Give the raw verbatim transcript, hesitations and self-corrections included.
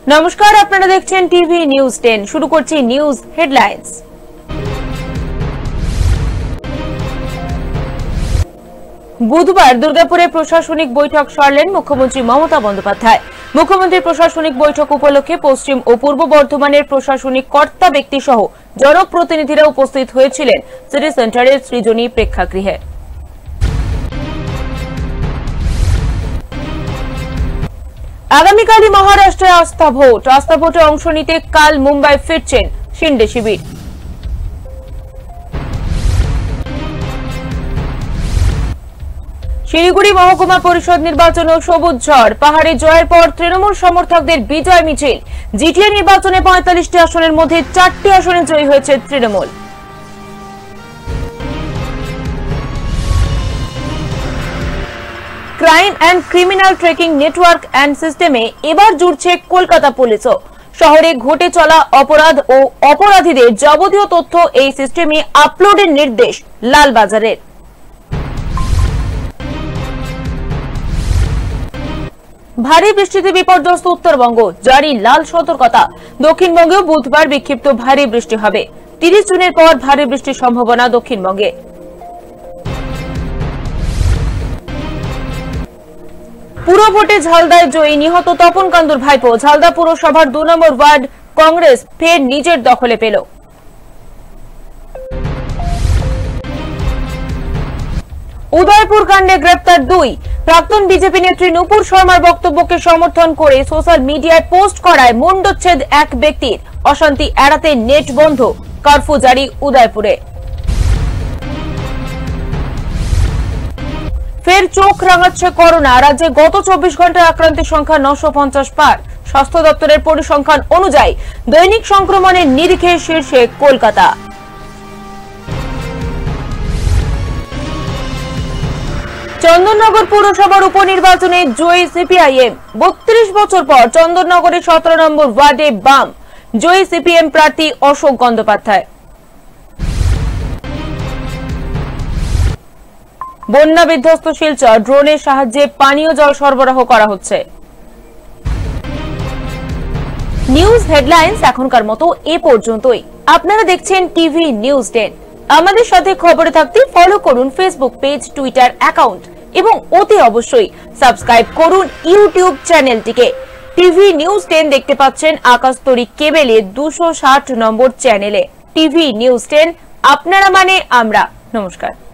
নমস্কার, আপনারা দেখছেন টিভি নিউজ টেন। শুরু করছি নিউজ হেডলাইন্স। বুধবার দুর্গাপুরে প্রশাসনিক বৈঠক সারলেন মুখ্যমন্ত্রী মমতা বন্দ্যোপাধ্যায়। মুখ্যমন্ত্রীর প্রশাসনিক বৈঠক উপলক্ষে পশ্চিম ও পূর্ব বর্ধমানের প্রশাসনিক কর্তা ব্যক্তি সহ জনপ্রতিনিধিরা উপস্থিত হয়েছিলেন সিটি সেন্টারের সৃজনী প্রেক্ষাগৃহে। আগামীকালই মহারাষ্ট্রে আস্থা ভোট। আস্থা ভোটে অংশ নিতে কাল মুম্বাই ফিরছেন শিন্ডে শিবির। শিলিগুড়ি মহকুমা পরিষদ নির্বাচন ও সবুজ ঝড়। পাহাড়ে জয়ের পর তৃণমূল সমর্থকদের বিজয় মিছিল। জিটিএ নির্বাচনে পঁয়তাল্লিশটি আসনের মধ্যে চারটি আসনে জয়ী হয়েছে Trinamool. Crime and criminal tracking network and সিস্টেমে এবার জুড়ছে কলকাতা পুলিশও। শহরে ঘটে চলা অপরাধ ও অপরাধীদের যাবতীয় তথ্য এই সিস্টেমে আপলোডের নির্দেশ লালবাজারের। ভারী বৃষ্টিতে বিপর্যস্ত উত্তরবঙ্গ, জারি লাল সতর্কতা। দক্ষিণবঙ্গেও বুধবার বিক্ষিপ্ত ভারী বৃষ্টি হবে। তিরিশ জুনের পর ভারী বৃষ্টির সম্ভাবনা দক্ষিণবঙ্গে। পুরো ভোটে ঝালদায় জয়ী নিহত তপন কান্দুর ভাইপো। ঝালদা পুরসভার দু নম্বর ওয়ার্ড কংগ্রেস ফের নিজের দখলে পেল। উদয়পুর কাণ্ডে গ্রেপ্তার দুই। প্রাক্তন বিজেপি নেত্রী নূপুর শর্মার বক্তব্যকে সমর্থন করে সোশ্যাল মিডিয়ায় পোস্ট করায় মুণ্ডচ্ছেদ এক ব্যক্তির। অশান্তি এড়াতে নেট বন্ধ, কারফিউ জারি উদয়পুরে। ফের চোখ রাঙাচ্ছে করোনা। রাজ্যে গত চব্বিশ ঘন্টায় আক্রান্তের সংখ্যা নশো পঞ্চাশ পার। স্বাস্থ্য দপ্তরের পরিসংখ্যান অনুযায়ী দৈনিক সংক্রমণের নিরিখে শীর্ষে কলকাতা। চন্দননগর পুরসভার উপনির্বাচনে জয়ী সিপিআইএম। বত্রিশ বছর পর চন্দননগরের সতেরো নম্বর ওয়ার্ডে বাম জয়ী সিপিএম প্রার্থী অশোক গঙ্গোপাধ্যায়। বন্যা বিধ্বস্ত শিলচর, ড্রোনের সাহায্যে পানীয় জল সরবরাহ করা হচ্ছে। নিউজ হেডলাইন্স এখনকার মতো এ পর্যন্তই। আপনারা দেখছেন টিভি নিউজ টেন। আমাদের সাথে খবরে থাকতে ফলো করুন ফেসবুক পেজ, টুইটার অ্যাকাউন্ট এবং অতি অবশ্যই সাবস্ক্রাইব করুন ইউটিউব চ্যানেলটিকে। টিভি নিউজ টেন দেখতে পাচ্ছেন আকাশতরী কেবেলে দুশো ষাট নম্বর চ্যানেলে। টিভি নিউজ টেন, আপনারা মানে আমরা। নমস্কার।